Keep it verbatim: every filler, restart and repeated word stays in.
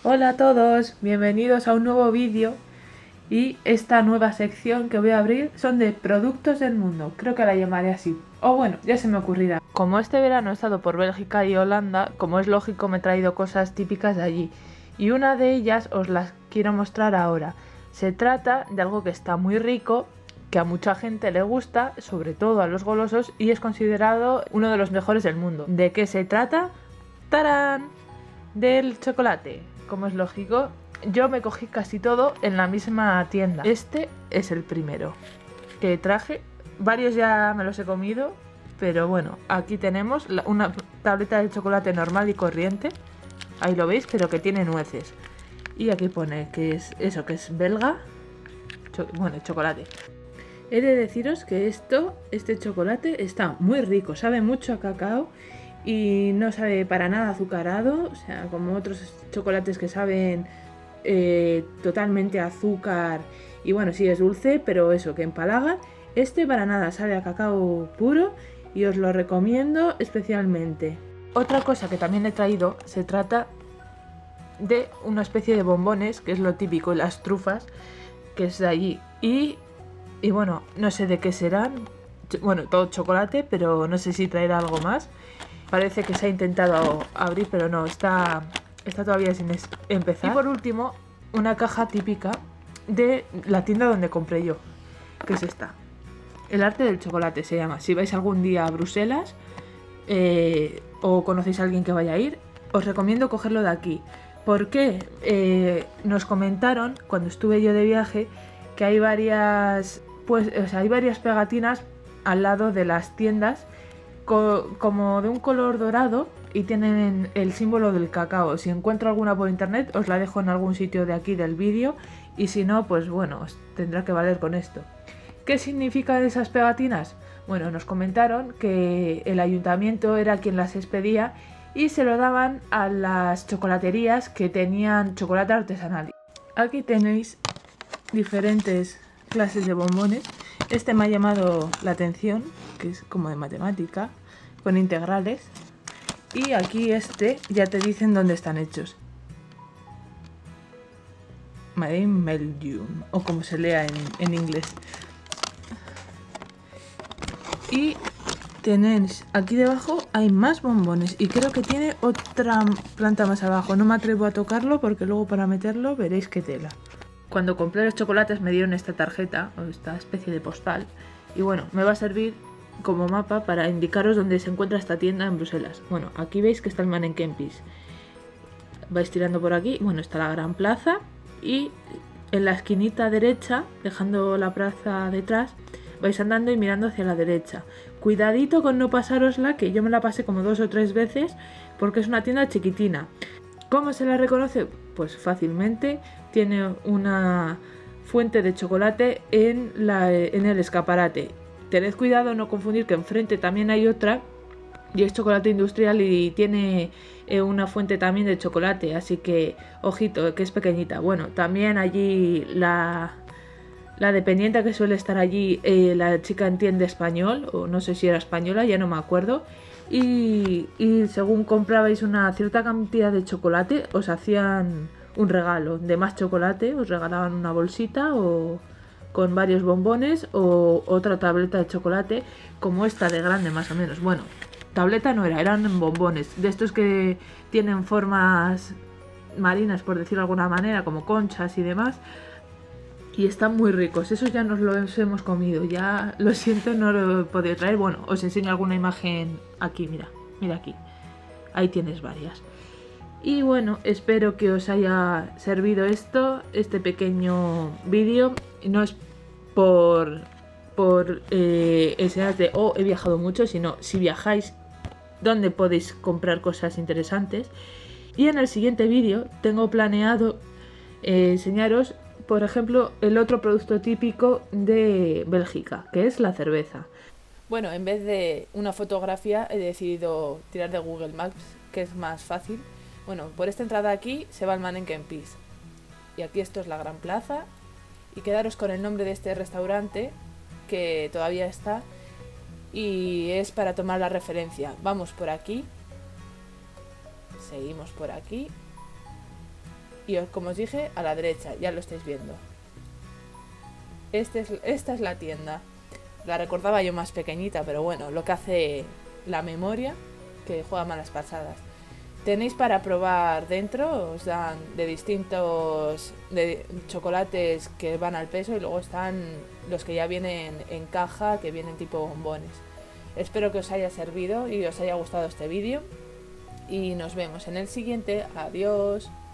Hola a todos, bienvenidos a un nuevo vídeo y esta nueva sección que voy a abrir son de productos del mundo, creo que la llamaré así, o bueno, ya se me ocurrirá. Como este verano he estado por Bélgica y Holanda, como es lógico me he traído cosas típicas de allí y una de ellas os las quiero mostrar ahora. Se trata de algo que está muy rico, que a mucha gente le gusta, sobre todo a los golosos, y es considerado uno de los mejores del mundo. ¿De qué se trata? ¡Tarán! Del chocolate. Como es lógico, yo me cogí casi todo en la misma tienda. Este es el primero que traje. Varios ya me los he comido, pero bueno, aquí tenemos una tableta de chocolate normal y corriente. Ahí lo veis, pero que tiene nueces. Y aquí pone que es eso, que es belga. Cho bueno, chocolate. He de deciros que esto, este chocolate está muy rico, sabe mucho a cacao. Y no sabe para nada azucarado, o sea, como otros chocolates que saben eh, totalmente a azúcar. Y bueno, sí es dulce, pero eso, que empalaga. Este para nada sabe a cacao puro y os lo recomiendo especialmente. Otra cosa que también he traído, se trata de una especie de bombones, que es lo típico, las trufas, que es de allí. Y, y bueno, no sé de qué serán, bueno, todo chocolate, pero no sé si traerá algo más. Parece que se ha intentado abrir, pero no, está, está todavía sin empezar. Y por último, una caja típica de la tienda donde compré yo, que es esta. El arte del chocolate se llama. Si vais algún día a Bruselas eh, o conocéis a alguien que vaya a ir, os recomiendo cogerlo de aquí. Porque eh, nos comentaron, cuando estuve yo de viaje, que hay varias, pues, o sea, hay varias pegatinas al lado de las tiendas como de un color dorado y tienen el símbolo del cacao. Si encuentro alguna por internet os la dejo en algún sitio de aquí del vídeo y si no, pues bueno, os tendrá que valer con esto. ¿Qué significan esas pegatinas? Bueno, nos comentaron que el ayuntamiento era quien las expedía y se lo daban a las chocolaterías que tenían chocolate artesanal. Aquí tenéis diferentes clases de bombones. Este me ha llamado la atención, que es como de matemática, con integrales. Y aquí este ya te dicen dónde están hechos. Made in Belgium, o como se lea en, en inglés. Y tenéis aquí debajo, hay más bombones. Y creo que tiene otra planta más abajo. No me atrevo a tocarlo porque luego para meterlo veréis qué tela. Cuando compré los chocolates me dieron esta tarjeta, o esta especie de postal, y bueno, me va a servir como mapa para indicaros dónde se encuentra esta tienda en Bruselas. Bueno, aquí veis que está el Manneken-Pis. Vais tirando por aquí, bueno, está la gran plaza, y en la esquinita derecha, dejando la plaza detrás, vais andando y mirando hacia la derecha. Cuidadito con no pasárosla, que yo me la pasé como dos o tres veces, porque es una tienda chiquitina. ¿Cómo se la reconoce? Pues fácilmente, tiene una fuente de chocolate en, la, en el escaparate. Tened cuidado no confundir que enfrente también hay otra y es chocolate industrial y tiene eh, una fuente también de chocolate, así que ojito, que es pequeñita. Bueno, también allí la, la dependiente que suele estar allí, eh, la chica entiende español, o no sé si era española, ya no me acuerdo. Y, y según comprabais una cierta cantidad de chocolate, os hacían un regalo de más chocolate, os regalaban una bolsita o con varios bombones o otra tableta de chocolate como esta de grande más o menos. Bueno, tableta no era, eran bombones de estos que tienen formas marinas, por decirlo de alguna manera, como conchas y demás. Y están muy ricos, esos ya nos los hemos comido, ya lo siento, no lo he podido traer. Bueno, os enseño alguna imagen aquí, mira, mira aquí, ahí tienes varias. Y bueno, espero que os haya servido esto, este pequeño vídeo. No es por, por eh, enseñarte, oh, he viajado mucho, sino si viajáis, dónde podéis comprar cosas interesantes. Y en el siguiente vídeo tengo planeado eh, enseñaros, por ejemplo, el otro producto típico de Bélgica, que es la cerveza. Bueno, en vez de una fotografía he decidido tirar de Google Maps, que es más fácil. Bueno, por esta entrada aquí se va al Manneken-Pis. Y aquí esto es la gran plaza. Y quedaros con el nombre de este restaurante, que todavía está. Y es para tomar la referencia. Vamos por aquí. Seguimos por aquí. y os- como os dije, a la derecha, ya lo estáis viendo. Este es, esta es la tienda. La recordaba yo más pequeñita, pero bueno, lo que hace la memoria, que juega malas pasadas. Tenéis para probar dentro, os dan de distintos de chocolates que van al peso y luego están los que ya vienen en caja, que vienen tipo bombones. Espero que os haya servido y os haya gustado este vídeo y nos vemos en el siguiente. Adiós.